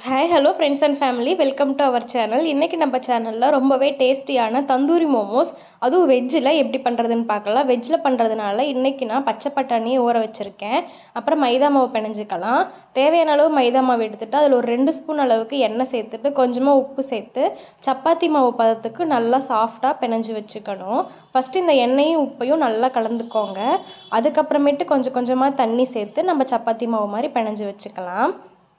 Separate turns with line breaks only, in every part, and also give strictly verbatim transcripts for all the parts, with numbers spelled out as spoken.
Hi, hello friends and family. Welcome to our channel. இன்னைக்கு நம்ம சேனல்ல ரொம்பவே டேஸ்டியான தந்தூரி மோமோஸ் அதுவும் வெஜ்ல எப்படி பண்றதுன்னு பார்க்கலாம். வெஜ்ல பண்றதுனால இன்னைக்கு நான் பச்சை பட்டாணியை ஊற வச்சிருக்கேன். அப்புறம் மைதா மாவு பிணைஞ்சிக்கலாம். தேவையான அளவு மைதா மாவு எடுத்துட்டு அதில் ஒரு ரெண்டு ஸ்பூன் அளவுக்கு எண்ணெய் சேர்த்துட்டு கொஞ்சமா உப்பு சேர்த்து சப்பாத்தி மாவு பதத்துக்கு நல்லா சாஃப்டா பிணைஞ்சு வச்சுக்கணும். ஃபர்ஸ்ட் இந்த எண்ணெயும் உப்பையும் நல்லா கலந்துக்கோங்க. அதுக்கு அப்புறமேட்டு கொஞ்சம் கொஞ்சமா தண்ணி சேர்த்து நம்ம சப்பாத்தி மாவு மாதிரி பிணைஞ்சு வச்சுக்கலாம்.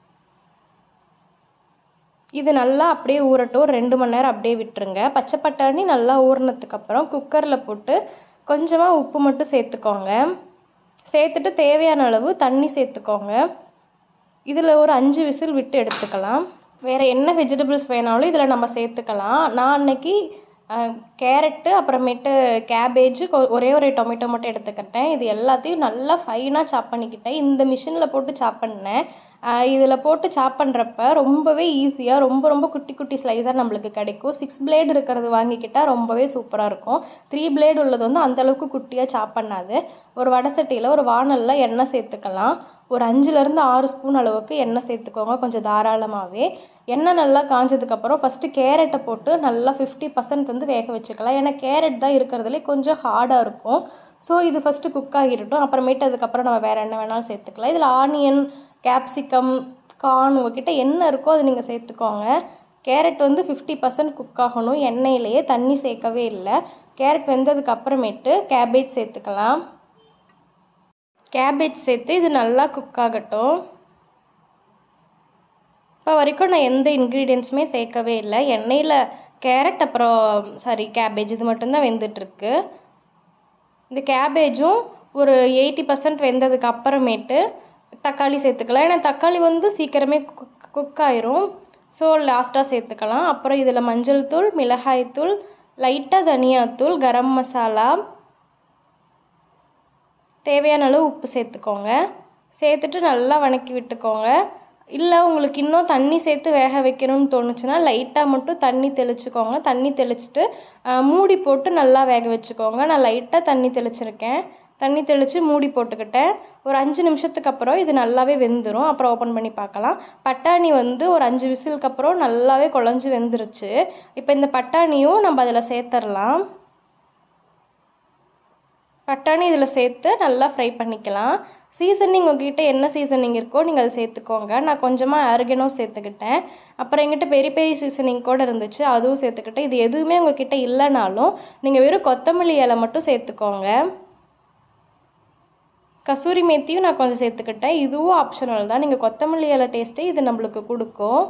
இது நல்லா அப்படியே ஊறட்டும். ரெண்டு மணி நேரம் அப்படியே விட்டுருங்க. பச்சை பட்டாணி நல்லா ஊறினதுக்கப்புறம் குக்கரில் போட்டு கொஞ்சமாக உப்பு மட்டும் சேர்த்துக்கோங்க. சேர்த்துட்டு தேவையான அளவு தண்ணி சேர்த்துக்கோங்க. இதில் ஒரு அஞ்சு விசில் விட்டு எடுத்துக்கலாம். வேறு என்ன வெஜிடபிள்ஸ் வேணாலும் இதில் நம்ம சேர்த்துக்கலாம். நான் அன்னைக்கு கேரட்டு அப்புறமேட்டு கேபேஜு ஒரே ஒரு டொமேட்டோ மட்டும் எடுத்துக்கிட்டேன். இது எல்லாத்தையும் நல்லா ஃபைனாக சாப் பண்ணிக்கிட்டேன். இந்த மிஷினில் போட்டு சாப் பண்ணேன். இதில் போட்டு சாப் பண்ணுறப்ப ரொம்பவே ஈஸியாக ரொம்ப ரொம்ப குட்டி குட்டி ஸ்லைஸாக நம்மளுக்கு கிடைக்கும். சிக்ஸ் பிளேடு இருக்கிறது வாங்கிக்கிட்டால் ரொம்பவே சூப்பராக இருக்கும். த்ரீ பிளேடு உள்ளது வந்து அந்தளவுக்கு குட்டியாக சாப் பண்ணாது. ஒரு வடை சட்டியில் ஒரு வானலில் எண்ணெய் சேர்த்துக்கலாம். ஒரு அஞ்சுலேருந்து ஆறு ஸ்பூன் அளவுக்கு எண்ணெய் சேர்த்துக்கோங்க, கொஞ்சம் தாராளமாகவே. எண்ணெய் நல்லா காஞ்சதுக்கப்புறம் ஃபஸ்ட்டு கேரட்டை போட்டு நல்லா ஃபிஃப்டி பர்சன்ட் வந்து வேக வச்சுக்கலாம். ஏன்னா கேரட் தான் இருக்கிறதுலே கொஞ்சம் ஹார்டாக இருக்கும். ஸோ இது ஃபஸ்ட்டு குக் ஆகிடட்டும். அப்புறமேட்டு அதுக்கப்புறம் நம்ம வேறு என்ன வேணாலும் சேர்த்துக்கலாம். இதில் ஆனியன், கேப்சிகம், கார்ன் உங்ககிட்ட என்ன இருக்கோ அது நீங்கள் சேர்த்துக்கோங்க. கேரட் வந்து ஃபிஃப்டி பர்சன்ட் குக் ஆகணும். எண்ணெயிலேயே தண்ணி சேர்க்கவே இல்லை. கேரட் வெந்ததுக்கு அப்புறமேட்டு கேபேஜ் சேர்த்துக்கலாம். கேபேஜ் சேர்த்து இது நல்லா குக் ஆகட்டும். இப்போ வரைக்கும் நான் எந்த இன்க்ரீடியன்ஸுமே சேர்க்கவே இல்லை. எண்ணெயில் கேரட் அப்புறம் சாரி கேபேஜ் இது மட்டும்தான் வெந்துட்டுருக்கு. இந்த கேபேஜும் ஒரு எயிட்டி பர்சன்ட் வெந்ததுக்கு அப்புறமேட்டு தக்காளி சேர்த்துக்கலாம். ஏன்னா தக்காளி வந்து சீக்கிரமே குக் குக் ஆயிரும். ஸோ லாஸ்ட்டாக சேர்த்துக்கலாம். அப்புறம் இதில் மஞ்சள் தூள், மிளகாய் தூள், லைட்டாக தனியாத்தூள், கரம் மசாலா, தேவையான அளவு உப்பு சேர்த்துக்கோங்க. சேர்த்துட்டு நல்லா வணக்கி விட்டுக்கோங்க. இல்லை உங்களுக்கு இன்னும் தண்ணி சேர்த்து வேக வைக்கணும்னு தோணுச்சுன்னா லைட்டாக மட்டும் தண்ணி தெளிச்சுக்கோங்க. தண்ணி தெளிச்சுட்டு மூடி போட்டு நல்லா வேக வச்சுக்கோங்க. நான் லைட்டாக தண்ணி தெளிச்சிருக்கேன். தண்ணி தெளித்து மூடி போட்டுக்கிட்டேன். ஒரு அஞ்சு நிமிஷத்துக்கு அப்புறம் இது நல்லாவே வெந்துடும். அப்புறம் ஓப்பன் பண்ணி பார்க்கலாம். பட்டாணி வந்து ஒரு அஞ்சு விசிலுக்கு அப்புறம் நல்லாவே குழஞ்சி வெந்துருச்சு. இப்போ இந்த பட்டாணியும் நம்ம அதில் சேர்த்துடலாம். பட்டாணி இதில் சேர்த்து நல்லா ஃப்ரை பண்ணிக்கலாம். சீசனிங் உங்ககிட்ட என்ன சீசனிங் இருக்கோ நீங்கள் அதை சேர்த்துக்கோங்க. நான் கொஞ்சமாக ஆரிகனோ சேர்த்துக்கிட்டேன். அப்புறம் எங்கிட்ட பெரிய பெரிய சீசனிங் கூட இருந்துச்சு, அதுவும் சேர்த்துக்கிட்டேன். இது எதுவுமே உங்ககிட்ட இல்லைனாலும் நீங்கள் வெறும் கொத்தமல்லி இலை மட்டும் சேர்த்துக்கோங்க. கசூரி மேத்தியும் நான் கொஞ்சம் சேர்த்துக்கிட்டேன். இதுவும் ஆப்ஷனல் தான். நீங்கள் கொத்தமல்லி இலை டேஸ்ட்டே இது நம்மளுக்கு கொடுக்கும்.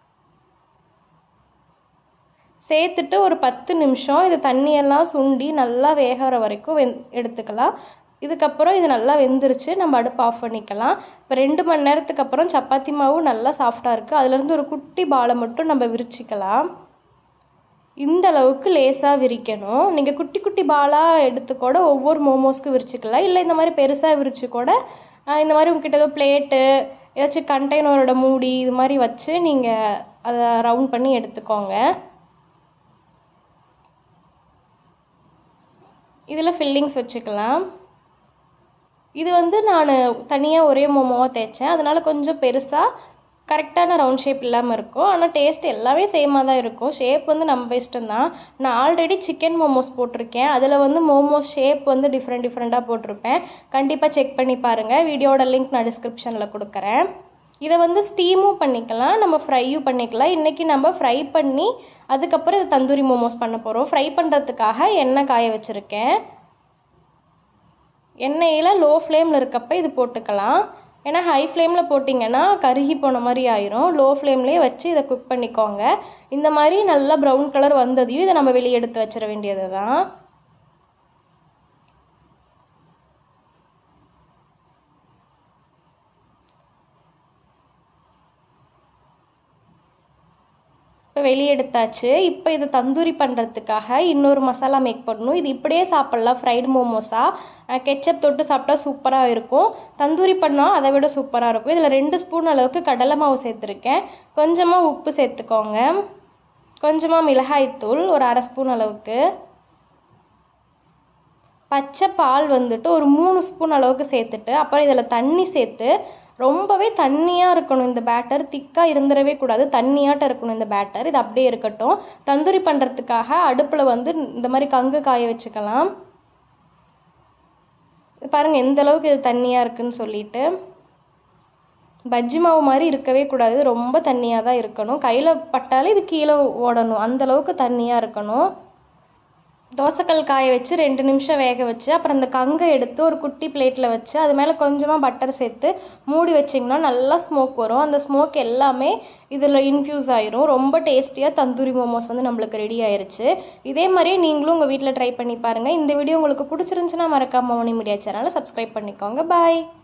சேர்த்துட்டு ஒரு பத்து நிமிஷம் இது தண்ணியெல்லாம் சுண்டி நல்லா வேகிற வரைக்கும் வெந் எடுத்துக்கலாம். இதுக்கப்புறம் இது நல்லா வெந்துருச்சு. நம்ம அடுப்பு ஆஃப் பண்ணிக்கலாம். இப்போ ரெண்டு மணி நேரத்துக்கு அப்புறம் சப்பாத்தி மாவு நல்லா சாஃப்டாக இருக்குது. அதுலேருந்து ஒரு குட்டி பாலை மட்டும் நம்ம விரிச்சிக்கலாம். இந்த அளவுக்கு லேசாக விரிக்கணும். நீங்கள் குட்டி குட்டி பாலாக எடுத்து கூட ஒவ்வொரு மோமோஸ்க்கு விரிச்சிக்கலாம். இல்லை இந்த மாதிரி பெருசாக விரித்து கூட இந்த மாதிரி உங்ககிட்ட ஏதோ பிளேட்டு ஏதாச்சும் கண்டெய்னரோட மூடி இது மாதிரி வச்சு நீங்கள் அதை ரவுண்ட் பண்ணி எடுத்துக்கோங்க. இதில் ஃபில்லிங்ஸ் வச்சுக்கலாம். இது வந்து நான் தனியாக ஒரே மோமோவாக தேய்ச்சேன். அதனால் கொஞ்சம் பெருசாக கரெக்டான ரவுண்ட் ஷேப் இல்லாமல் இருக்கும். ஆனால் டேஸ்ட் எல்லாமே சேமாக தான் இருக்கும். ஷேப் வந்து நம்ம இஷ்டம் தான். நான் ஆல்ரெடி சிக்கன் மோமோஸ் போட்டிருக்கேன். அதில் வந்து மோமோஸ் ஷேப் வந்து டிஃப்ரெண்ட் டிஃப்ரெண்ட்டாக போட்டிருப்பேன். கண்டிப்பாக செக் பண்ணி பாருங்கள். வீடியோட லிங்க் நான் டிஸ்கிரிப்ஷனில் கொடுக்குறேன். இதை வந்து ஸ்டீமும் பண்ணிக்கலாம், நம்ம ஃப்ரையும் பண்ணிக்கலாம். இன்றைக்கி நம்ம ஃப்ரை பண்ணி அதுக்கப்புறம் இது தந்தூரி மோமோஸ் பண்ண போகிறோம். ஃப்ரை பண்ணுறதுக்காக எண்ணெய் காய வச்சுருக்கேன். எண்ணெயில் லோ ஃப்ளேமில் இருக்கப்போ இது போட்டுக்கலாம். ஏன்னா ஹை ஃப்ளேமில் போட்டிங்கன்னா கருகி போன மாதிரி ஆயிரும். லோ ஃப்ளேம்லேயே வச்சு இதை குக் பண்ணிக்கோங்க. இந்த மாதிரி நல்லா ப்ரௌன் கலர் வந்ததையும் இதை நம்ம வெளியே எடுத்து வச்சிட வேண்டியது தான். இப்போ வெளியே எடுத்தாச்சு. இப்போ இது தந்தூரி பண்ணுறதுக்காக இன்னொரு மசாலா மேக் பண்ணணும். இது இப்படியே சாப்பிட்லாம் ஃப்ரைடு மோமோஸாக. கெச்சப் தொட்டு சாப்பிட்டா சூப்பராக இருக்கும். தந்தூரி பண்ணால் அதை விட சூப்பராக இருக்கும். இதில் ரெண்டு ஸ்பூன் அளவுக்கு கடலை மாவு சேர்த்துருக்கேன். கொஞ்சமாக உப்பு சேர்த்துக்கோங்க. கொஞ்சமாக மிளகாய்த்தூள் ஒரு அரை ஸ்பூன் அளவுக்கு. பச்சை பால் வந்துட்டு ஒரு மூணு ஸ்பூன் அளவுக்கு சேர்த்துட்டு அப்புறம் இதில் தண்ணி சேர்த்து ரொம்பவே தண்ணியாக இருக்கணும் இந்த பேட்டர், திக்காக இருந்துடவே கூடாது, தண்ணியாட்டம் இருக்கணும் இந்த பேட்டர். இது அப்படியே இருக்கட்டும். தந்தூரி பண்ணுறதுக்காக அடுப்பில் வந்து இந்த மாதிரி கங்கு காய வச்சுக்கலாம். பாருங்கள் எந்த அளவுக்கு இது தண்ணியாக இருக்குதுன்னு சொல்லிட்டு. பஜ்ஜி மாவு மாதிரி இருக்கவே கூடாது, ரொம்ப தண்ணியாக தான் இருக்கணும். கையில் பட்டாலே இது கீழே ஓடணும், அந்தளவுக்கு தண்ணியாக இருக்கணும். தோசைக்கல் காய வச்சு ரெண்டு நிமிஷம் வேக வச்சு அப்புறம் அந்த கங்கை எடுத்து ஒரு குட்டி பிளேட்டில் வச்சு அது மேலே கொஞ்சமாக பட்டர் சேர்த்து மூடி வச்சிங்கன்னா நல்லா ஸ்மோக் வரும். அந்த ஸ்மோக் எல்லாமே இதில் இன்ஃப்யூஸ் ஆயிரும். ரொம்ப டேஸ்டியாக தந்தூரி மோமோஸ் வந்து நம்மளுக்கு ரெடி ஆயிடுச்சு. இதே மாதிரியே நீங்களும் உங்கள் வீட்டில் ட்ரை பண்ணி பாருங்கள். இந்த வீடியோ உங்களுக்கு பிடிச்சிருந்துச்சுன்னா மறக்காம மௌனி மீடியா சேனலை சப்ஸ்கிரைப் பண்ணிக்கோங்க. பாய்.